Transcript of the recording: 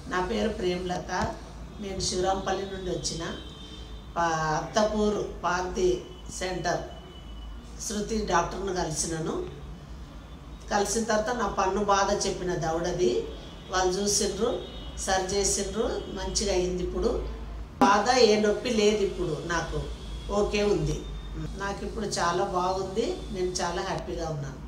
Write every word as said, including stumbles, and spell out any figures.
నా పేరు ప్రేమలత. నేను శివరాంపల్లి నుండి వచ్చిన. అత్తపూర్ పార్తి సెంటర్ శృతి డాక్టర్ను కలిసినాను. కలిసిన తర్వాత నా పన్ను బాధ చెప్పిన దవడది వాళ్ళు చూసిండ్రు, సరి చేసిండ్రు, మంచిగా అయింది. ఇప్పుడు బాధ ఏ నొప్పి లేదు, ఇప్పుడు నాకు ఓకే ఉంది. నాకు ఇప్పుడు చాలా బాగుంది. నేను చాలా హ్యాపీగా ఉన్నాను.